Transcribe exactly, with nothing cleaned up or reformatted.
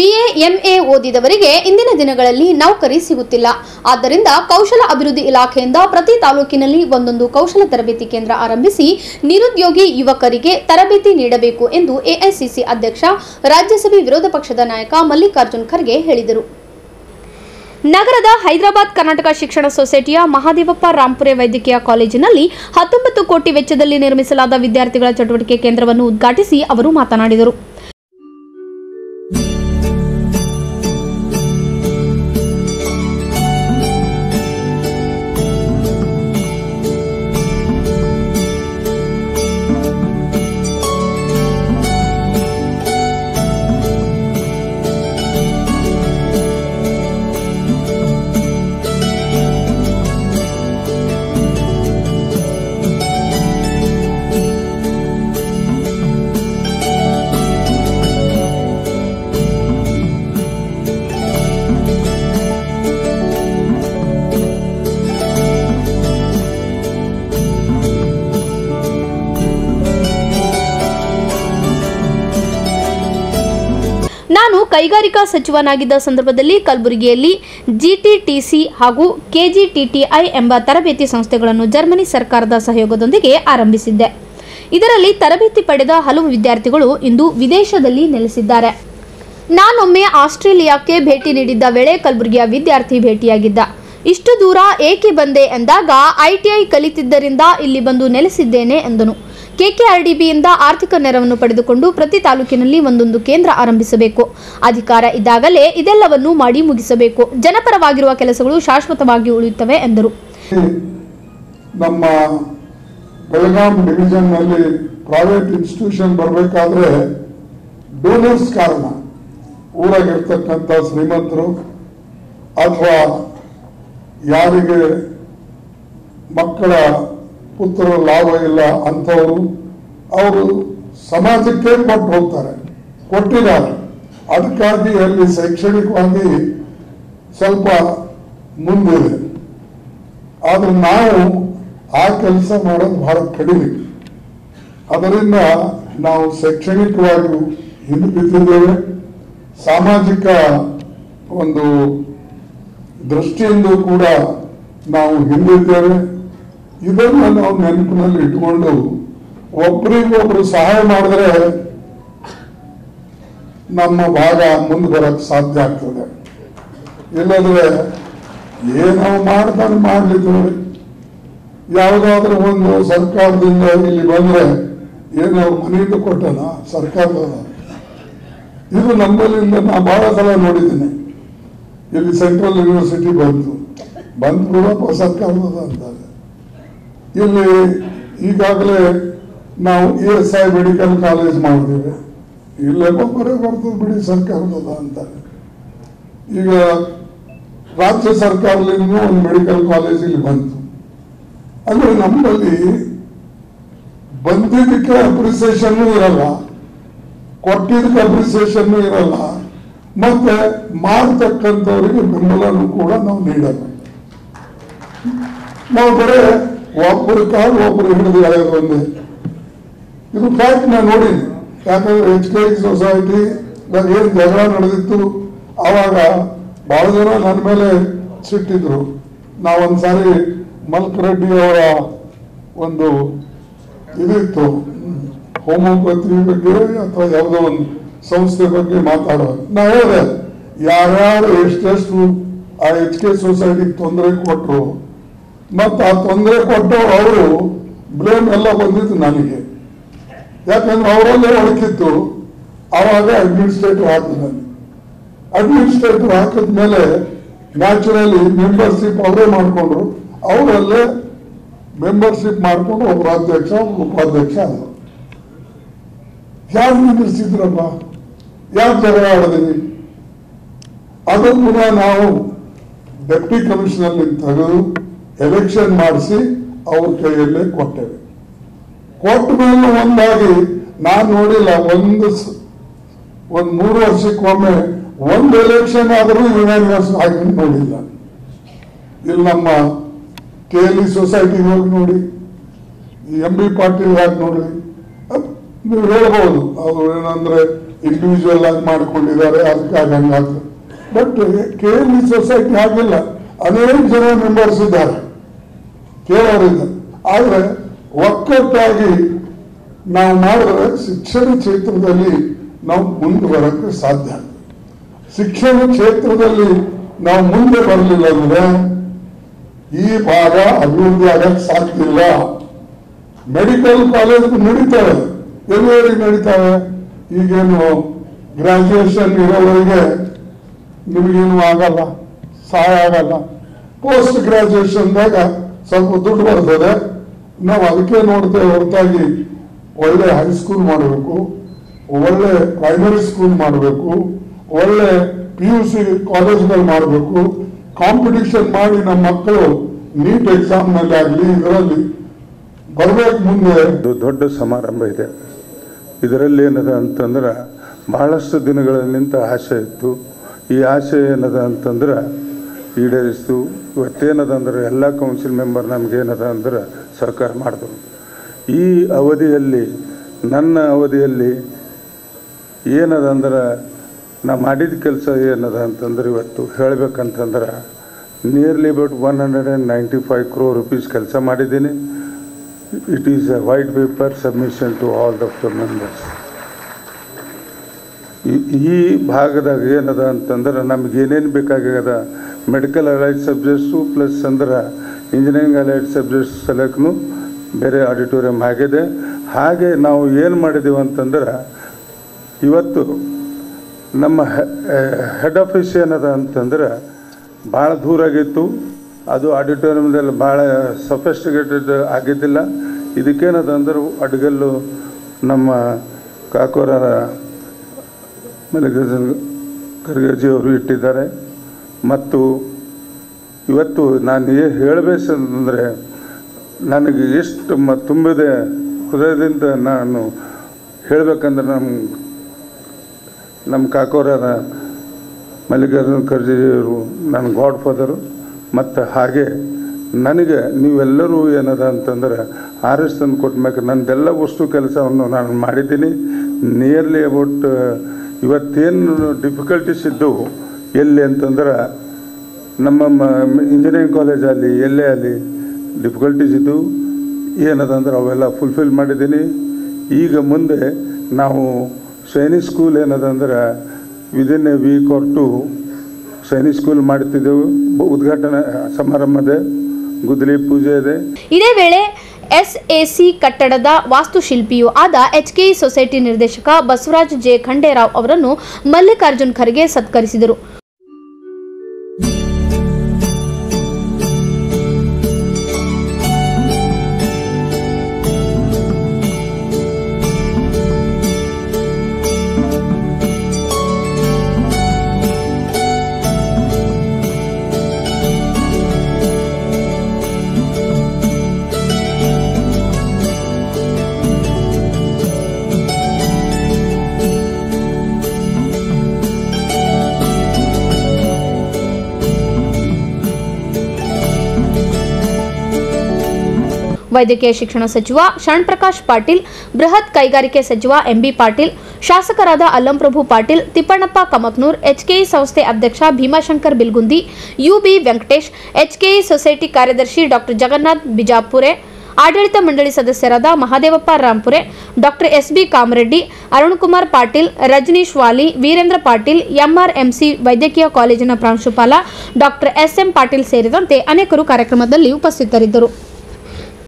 BA MA ಓದಿದವರಿಗೆ ಇಂದಿನ ದಿನಗಳಲ್ಲಿ ನೌಕರಿ ಸಿಗುತ್ತಿಲ್ಲ. ಆದ್ದರಿಂದ ಕೌಶಲ ಅಭಿವೃದ್ಧಿ ಇಲಾಖೆಯಿಂದ ಪ್ರತಿ ತಾಲೂಕಿನಲ್ಲಿ ಒಂದೊಂದು ಕೌಶಲ ತರಬೇತಿ ಕೇಂದ್ರ ಆರಂಭಿಸಿ ನಿರುದ್ಯೋಗಿ ಯುವಕರಿಗೆ ತರಬೇತಿ ನೀಡಬೇಕು ಎಂದು ಎಐಸಿಸಿ ಅಧ್ಯಕ್ಷ ರಾಜ್ಯಸಭೆ ವಿರೋಧ ಪಕ್ಷದ ನಾಯಕ ಮಲ್ಲಿಕಾರ್ಜುನ್ ಖರ್ಗೆ ಹೇಳಿದರು. ನಗರದ ಹೈದರಾಬಾದ್ ಕರ್ನಾಟಕ ಶಿಕ್ಷಣ ಸೊಸೈಟಿಯ ಮಹಾದೇವಪ್ಪ ರಾಂಪುರೆ ವೈದ್ಯಕೀಯ ಕಾಲೇಜಿನಲ್ಲಿ ಹತ್ತೊಂಬತ್ತು ಕೋಟಿ ವೆಚ್ಚದಲ್ಲಿ ನಿರ್ಮಿಸಲಾದ ವಿದ್ಯಾರ್ಥಿಗಳ ಚಟುವಟಿಕೆ ಕೇಂದ್ರವನ್ನು ಉದ್ಘಾಟಿಸಿ ಅವರು ಮಾತನಾಡಿದರು. ನಾನು ಕೈಗಾರಿಕಾ ಸಚಿವನಾಗಿದ್ದ ಸಂದರ್ಭದಲ್ಲಿ ಕಲಬುರಗಿಯಲ್ಲಿ ಜಿಟಿಟಿಸಿ ಹಾಗೂ ಕೆಜಿಟಿಟಿಐ ಎಂಬ ತರಬೇತಿ ಸಂಸ್ಥೆಗಳನ್ನು ಜರ್ಮನಿ ಸರ್ಕಾರದ ಸಹಯೋಗದೊಂದಿಗೆ ಆರಂಭಿಸಿದ್ದೆ. ಇದರಲ್ಲಿ ತರಬೇತಿ ಪಡೆದ ಹಲವು ವಿದ್ಯಾರ್ಥಿಗಳು ಇಂದು ವಿದೇಶದಲ್ಲಿ ನೆಲೆಸಿದ್ದಾರೆ. ನಾನೊಮ್ಮೆ ಆಸ್ಟ್ರೇಲಿಯಾಕ್ಕೆ ಭೇಟಿ ನೀಡಿದ್ದ ವೇಳೆ ಕಲಬುರಗಿಯ ವಿದ್ಯಾರ್ಥಿ ಭೇಟಿಯಾಗಿದ್ದ. ಇಷ್ಟು ದೂರ ಏಕೆ ಬಂದೆ ಎಂದಾಗ ಐಟಿಐ ಕಲಿತಿದ್ದರಿಂದ ಇಲ್ಲಿ ಬಂದು ನೆಲೆಸಿದ್ದೇನೆ ಎಂದನು. ಕೆಕೆಆರ್ಡಿಬಿಯಿಂದ ಆರ್ಥಿಕ ನೆರವನ್ನು ಪಡೆದುಕೊಂಡು ಪ್ರತಿ ತಾಲೂಕಿನಲ್ಲಿ ಒಂದೊಂದು ಕೇಂದ್ರ ಆರಂಭಿಸಬೇಕು. ಅಧಿಕಾರ ಇದ್ದಾಗಲೇ ಇದೆಲ್ಲವನ್ನು ಮಾಡಿ ಮುಗಿಸಬೇಕು. ಜನಪರವಾಗಿರುವ ಕೆಲಸಗಳು ಶಾಶ್ವತವಾಗಿ ಉಳಿಯುತ್ತವೆ ಎಂದರು. ನಮ್ಮ ಬೆಳಗಾಂ ಡಿವಿಷನ್ ನಲ್ಲಿ ಪ್ರೈವೇಟ್ ಇನ್ಸ್ಟಿಟ್ಯೂಷನ್ ಬರಬೇಕಾದ್ರೆ ಡೋನರ್ಸ್ ಕಾರಣ ಊರಾಗಿರ್ತಕ್ಕಂಥ ಶ್ರೀಮಂತರು ಅಥವಾ ಯಾರಿಗೆ ಮಕ್ಕಳ ಪುತ್ರ ಲಾಭ ಇಲ್ಲ ಅಂಥವರು ಅವರು ಸಮಾಜಕ್ಕೆ ಕೊಟ್ಟು ಹೋಗ್ತಾರೆ, ಕೊಟ್ಟಿದ್ದಾರೆ. ಅದಕ್ಕಾಗಿ ಅಲ್ಲಿ ಶೈಕ್ಷಣಿಕವಾಗಿ ಸ್ವಲ್ಪ ಮುಂದಿದೆ. ಆದ್ರೆ ನಾವು ಆ ಕೆಲಸ ಮಾಡೋದು ಬಹಳ ಕಡಿಮೆ. ಅದರಿಂದ ನಾವು ಶೈಕ್ಷಣಿಕವಾಗಿ ಹಿಂದೆ ಬಿದ್ದಿದ್ದೇವೆ. ಸಾಮಾಜಿಕ ಒಂದು ದೃಷ್ಟಿಯಿಂದ ಕೂಡ ನಾವು ಹಿಂದಿದ್ದೇವೆ. ಇದನ್ನು ನಾವು ನೆನಪಿನಲ್ಲಿ ಇಟ್ಕೊಂಡು ಒಬ್ಬರಿಗೊಬ್ರು ಸಹಾಯ ಮಾಡಿದ್ರೆ ನಮ್ಮ ಭಾಗ ಮುಂದೆ ಬರಕ್ಕೆ ಸಾಧ್ಯ ಆಗ್ತದೆ. ಇಲ್ಲದ್ರೆ ಏನೋ ಮಾಡ್ತಾನೆ ಮಾಡ್ಲಿಕ್ಕೆ ಯಾವುದಾದ್ರೂ ಒಂದು ಸರ್ಕಾರದಿಂದ ಇಲ್ಲಿ ಬಂದ್ರೆ ಏನೋ ಮನೆಯಿಂದ ಕೊಟ್ಟನ ಸರ್ಕಾರದ ಇದು ನಮ್ಮಲ್ಲಿಂದ ನಾ ಬಹಳ ಸಲ ನೋಡಿದ್ದೀನಿ. ಇಲ್ಲಿ ಸೆಂಟ್ರಲ್ ಯೂನಿವರ್ಸಿಟಿ ಬಂತು ಬಂದು ಕೂಡ ಸರ್ಕಾರದ ಅಂತಾರೆ. ಇಲ್ಲಿ ಈಗಾಗಲೇ ನಾವು E S I medical college ಮಾಡಿದ್ದೇವೆ. ಇಲ್ಲೇ ಒಬ್ಬರೇ ಬರ್ತದೆ ಬಿಡಿ ಸರ್ಕಾರದ ಅಂತಾರೆ. ಈಗ ರಾಜ್ಯ ಸರ್ಕಾರದಿಂದ ಒಂದು ಮೆಡಿಕಲ್ ಕಾಲೇಜ್ ಇಲ್ಲಿ ಬಂತು. ಅಂದ್ರೆ ನಮ್ಮಲ್ಲಿ ಬಂದಿದ್ದಕ್ಕೆ ಅಪ್ರಿಸಿಯೇಷನ್ ಇರಲ್ಲ, ಕೊಟ್ಟಿದ್ದಕ್ಕೆ ಅಪ್ರಿಸಿಯೇಷನ್ ಇರಲ್ಲ, ಮತ್ತೆ ಮಾಡ್ತಕ್ಕಂಥವ್ರಿಗೆ ಬೆಂಬಲನೂ ಕೂಡ ನಾವು ನೀಡಲ್ಲ. ನಾವು ಬರೇ ಒಬ್ಬರು ಕಾಲು ಒಬ್ಬರು ಹಿಡಿದು ಎಳೆಯೋದು ಒಂದೇ. ಇದು ಫ್ಯಾಕ್ಟ್ ನಾನು ನೋಡಿನಿ. ಯಾಕಂದ್ರೆ ಎಚ್ ಕೆ ಸೊಸೈಟಿ ಏನು ಜಗಳ ನಡೆದಿತ್ತು ಆವಾಗ ಬಹಳ ಜನ ನನ್ನ ಮೇಲೆ ಸಿಟ್ಟಿದ್ರು. ನಾವೊಂದ್ಸಾರಿ ಮಲ್ಕ್ ರೆಡ್ಡಿ ಅವರ ಒಂದು ಇದಿತ್ತು, ಹೋಮಿಯೋಪತಿ ಬಗ್ಗೆ ಅಥವಾ ಯಾವುದೋ ಒಂದು ಸಂಸ್ಥೆ ಬಗ್ಗೆ ಮಾತಾಡೋದು. ನಾ ಹೇಳಿದೆ ಯಾರ್ಯಾರು ಎಷ್ಟೆಷ್ಟು ಆ ಎಚ್ ಕೆ ಸೊಸೈಟಿಗೆ ತೊಂದರೆ ಕೊಟ್ಟರು ಮತ್ತು ಆ ತೊಂದರೆ ಕೊಟ್ಟು ಅವರು ಬ್ಲೇಮ್ ಎಲ್ಲ ಬಂದಿತ್ತು ನನಗೆ. ಯಾಕಂದ್ರೆ ಅವರಲ್ಲೇ ಹೊಡಕಿತ್ತು. ಆವಾಗ ಅಡ್ಮಿನಿಸ್ಟ್ರೇಟಿವ್ ಹಾಕಿದ ನನಗೆ. ಅಡ್ಮಿನಿಸ್ಟ್ರೇಟಿವ್ ಹಾಕಿದ ಮೇಲೆ ನ್ಯಾಚುರಲಿ ಮೆಂಬರ್ಶಿಪ್ ಅವರೇ ಮಾಡಿಕೊಂಡ್ರು. ಅವರಲ್ಲೇ ಮೆಂಬರ್ಶಿಪ್ ಮಾಡಿಕೊಂಡು ಒಬ್ಬರು ಅಧ್ಯಕ್ಷ ಒಬ್ಬರು ಉಪಾಧ್ಯಕ್ಷ ಆದರು. ಯಾರು ನಿಂದಿಸಿದ್ರಪ್ಪ, ಯಾರು ಜಗಳ ಆಡಿದೀವಿ? ಅದು ಪುನಃ ನಾವು ಡೆಪ್ಟಿ ಕಮಿಷನರ್ ತೆಗೆದು ಎಲೆಕ್ಷನ್ ಮಾಡಿಸಿ ಅವ್ರ ಕೈಯಲ್ಲೇ ಕೊಟ್ಟೇವೆ. ಕೊಟ್ಟ ಮೇಲೆ ಒಂದಾಗಿ ನಾನು ನೋಡಿಲ್ಲ, ಒಂದು ಒಂದ್ ಮೂರು ವರ್ಷಕ್ಕೊಮ್ಮೆ ಒಂದು ಎಲೆಕ್ಷನ್ ಆದರೂ ಯುನಾನಿಮಸ್ ಆಗಿ ನೋಡಿಲ್ಲ. ಇಲ್ಲಿ ನಮ್ಮ ಕೆ ಎಲ್ ಇ ಸೊಸೈಟಿಗೆ ಹೋಗಿ ನೋಡಿ, ಎಂ ಬಿ ಪಾಟೀಲ್ ಹಾಕಿ ನೋಡಿ, ನೀವು ಹೇಳ್ಬೋದು ಅದು ಏನಂದ್ರೆ ಇಂಡಿವಿಜುವಲ್ ಆಗಿ ಮಾಡಿಕೊಂಡಿದ್ದಾರೆ, ಅದಕ್ಕಾಗಿ ಹಂಗಾಗ್ತದೆ. But K L E society ಹಾಗಿಲ್ಲ, ಅನೇಕ ಜನ ಮೆಂಬರ್ಸ್ ಇದ್ದಾರೆ, ಕೇಳೋರಿದ್ದಾರೆ. ಆದರೆ ಒಕ್ಕಟ್ಟಾಗಿ ನಾವು ಮಾಡಿದ್ರೆ ಶಿಕ್ಷಣ ಕ್ಷೇತ್ರದಲ್ಲಿ ನಾವು ಮುಂದೆ ಬರೋಕ್ಕೆ ಸಾಧ್ಯ. ಶಿಕ್ಷಣ ಕ್ಷೇತ್ರದಲ್ಲಿ ನಾವು ಮುಂದೆ ಬರಲಿಲ್ಲ ಅಂದ್ರೆ ಈ ಭಾಗ ಅಭಿವೃದ್ಧಿ ಆಗಕ್ಕೆ ಸಾಧ್ಯ ಇಲ್ಲ. ಮೆಡಿಕಲ್ ಕಾಲೇಜ್ ನಡೀತವೆ, ಎಲ್ಲರಿಗೆ ನಡೀತವೆ. ಈಗೇನು ಗ್ರಾಜುಯೇಷನ್ ಇರೋವರೆಗೆ ನಿಮಗೇನು ಆಗಲ್ಲ, ಸಹಾಯ ಆಗಲ್ಲ. ಪೋಸ್ಟ್ ಗ್ರಾಜುಯೇಷನ್ದಾಗ ಸ್ವಲ್ಪ ದುಡ್ಡು ಬರ್ತದೆ. ನಾವು ಅದಕ್ಕೆ ನೋಡ್ತೇವೆ ಹೊರತಾಗಿ ಒಳ್ಳೆ ಹೈಸ್ಕೂಲ್ ಮಾಡಬೇಕು, ಒಳ್ಳೆ ಪ್ರೈಮರಿ ಸ್ಕೂಲ್ ಮಾಡಬೇಕು, ಒಳ್ಳೆ ಪಿ ಯು ಸಿ ಕಾಲೇಜ್ಗಳು ಮಾಡಬೇಕು. ಕಾಂಪಿಟಿಷನ್ ಮಾಡಿ ನಮ್ಮ ಮಕ್ಕಳು ನೀಟ್ ಎಕ್ಸಾಮ್ ನಲ್ಲಿ ಆಗಲಿ ಇದರಲ್ಲಿ ಬರ್ಬೇಕು. ಮುಂದೆ ದೊಡ್ಡ ಸಮಾರಂಭ ಇದೆ. ಇದರಲ್ಲಿ ಏನದ ಅಂತಂದ್ರೆ ಬಹಳಷ್ಟು ದಿನಗಳಿಂದ ಆಸೆ ಇತ್ತು. ಈ ಆಸೆ ಏನದ ಅಂತಂದ್ರೆ ಈಡೇರಿಸ್ತು. ಇವತ್ತೇನದ ಅಂದ್ರೆ ಎಲ್ಲ ಕೌನ್ಸಿಲ್ ಮೆಂಬರ್ ನಮಗೇನದ ಅಂದ್ರೆ ಸಹಕಾರ ಮಾಡಿದ್ರು. ಈ ಅವಧಿಯಲ್ಲಿ ನನ್ನ ಅವಧಿಯಲ್ಲಿ ಏನದ ಅಂದ್ರೆ ನಾ ಮಾಡಿದ ಕೆಲಸ ಏನದ ಅಂತಂದ್ರೆ ಇವತ್ತು ಹೇಳಬೇಕಂತಂದ್ರೆ nearly about one hundred and ninety five crore rupees ಕೆಲಸ ಮಾಡಿದ್ದೀನಿ. It is a white paper submission to all the members. ಈ ಭಾಗದಾಗ ಏನದ ಅಂತಂದ್ರೆ ನಮ್ಗೆ ಏನೇನು ಬೇಕಾಗ್ಯದ, ಮೆಡಿಕಲ್ ಅಲೈಡ್ ಸಬ್ಜೆಕ್ಟ್ಸು ಪ್ಲಸ್ ಅಂದ್ರೆ ಇಂಜಿನಿಯರಿಂಗ್ ಅಲೈಡ್ ಸಬ್ಜೆಕ್ಟ್ಸ್ ಸಲಕ್ಕೂ ಬೇರೆ ಆಡಿಟೋರಿಯಂ ಆಗಿದೆ. ಹಾಗೆ ನಾವು ಏನು ಮಾಡಿದ್ದೀವಿ ಅಂತಂದ್ರೆ ಇವತ್ತು ನಮ್ಮ ಹೆಡ್ ಆಫೀಸ್ ಏನದ ಅಂತಂದ್ರೆ ಭಾಳ ದೂರ ಆಗಿತ್ತು. ಅದು ಆಡಿಟೋರಿಯಮ್ದಲ್ಲಿ ಭಾಳ ಸಫಿಸ್ಟಿಕೇಟೆಡ್ ಆಗಿದ್ದಿಲ್ಲ. ಇದಕ್ಕೇನದ ಅಂದ್ರೆ ಅಡ್ಗಲ್ಲು ನಮ್ಮ ಕಾಕೋರ ಮಲ್ಲಿಕಾರ್ಜುನ ಖರ್ಗೆಜಿ ಅವರು ಇಟ್ಟಿದ್ದಾರೆ. ಮತ್ತು ಇವತ್ತು ನಾನು ಏನು ಹೇಳಬೇಕಂದ್ರೆ ನನಗೆ ಎಷ್ಟು ಮ ತುಂಬಿದೆ ಹೃದಯದಿಂದ ನಾನು ಹೇಳಬೇಕಂದ್ರೆ ನಮ್ಮ ನಮ್ಮ ಕಾಕೋರರ ಮಲ್ಲಿಕಾರ್ಜುನ ಖರ್ಗೆಜಿಯವರು ನನ್ನ ಗಾಡ್ ಫಾದರು. ಮತ್ತು ಹಾಗೆ ನನಗೆ ನೀವೆಲ್ಲರೂ ಏನದ ಅಂತಂದ್ರೆ ಆರಿಸ್ ತಂದು ಕೊಟ್ಟ ನನ್ನದೆಲ್ಲ ವಸ್ತು ಕೆಲಸವನ್ನು ನಾನು ಮಾಡಿದ್ದೀನಿ. ನಿಯರ್ಲಿ ಅಬೌಟ್ ಇವತ್ತೇನು ಡಿಫಿಕಲ್ಟೀಸ್ ಇದ್ದವು ಎಲ್ಲಿ ಅಂತಂದ್ರೆ ನಮ್ಮ ಇಂಜಿನಿಯರಿಂಗ್ ಕಾಲೇಜಲ್ಲಿ ಎಲ್ಲೇ ಅಲ್ಲಿ ಡಿಫಿಕಲ್ಟೀಸ್ ಇದ್ದವು ಏನದ ಅಂದ್ರೆ ಅವೆಲ್ಲ ಫುಲ್ಫಿಲ್ ಮಾಡಿದ್ದೀನಿ. ಈಗ ಮುಂದೆ ನಾವು ಸೈನಿಕ್ ಸ್ಕೂಲ್ ಏನದ ಅಂದ್ರೆ within a week or two Sainik school ಮಾಡ್ತಿದ್ದೆವು. ಉದ್ಘಾಟನಾ ಸಮಾರಂಭದ ಗುದ್ದಲಿ ಪೂಜೆ ಇದೆ. ಇದೇ ವೇಳೆ ಎಸ್ಎಸಿ ಕಟ್ಟಡದ ವಾಸ್ತುಶಿಲ್ಪಿಯೂ ಆದ ಎಚ್ಕೆಇ ಸೊಸೈಟಿ ನಿರ್ದೇಶಕ ಬಸವರಾಜ್ ಜೆ ಖಂಡೇರಾವ್ ಅವರನ್ನು ಮಲ್ಲಿಕಾರ್ಜುನ್ ಖರ್ಗೆ ಸತ್ಕರಿಸಿದರು. ವೈದ್ಯಕೀಯ ಶಿಕ್ಷಣ ಸಚಿವ ಶರಣ್ ಪ್ರಕಾಶ್ ಪಾಟೀಲ್, ಬೃಹತ್ ಕೈಗಾರಿಕೆ ಸಚಿವ ಎಂಬಿ ಪಾಟೀಲ್, ಶಾಸಕರಾದ ಅಲ್ಲಂಪ್ರಭು ಪಾಟೀಲ್, ತಿಪ್ಪಣ್ಣಪ್ಪ ಕಮಕ್ನೂರ್, ಎಚ್ಕೆಇ ಸಂಸ್ಥೆ ಅಧ್ಯಕ್ಷ Bhimashankar Bilgundi, U B Venkatesh, HKE society ಕಾರ್ಯದರ್ಶಿ ಡಾಕ್ಟರ್ ಜಗನ್ನಾಥ್ ಬಿಜಾಪುರೆ, ಆಡಳಿತ ಮಂಡಳಿ ಸದಸ್ಯರಾದ Mahadevappa Rampure, doctor S B Kamareddy, Arunkumar Patil, Rajneesh Vali, Virendra Patil, MRMC ವೈದ್ಯಕೀಯ ಕಾಲೇಜಿನ ಪ್ರಾಂಶುಪಾಲ ಡಾಕ್ಟರ್ ಎಸ್ ಎಂ ಪಾಟೀಲ್ ಸೇರಿದಂತೆ ಅನೇಕರು ಕಾರ್ಯಕ್ರಮದಲ್ಲಿ ಉಪಸ್ಥಿತರಿದ್ದರು.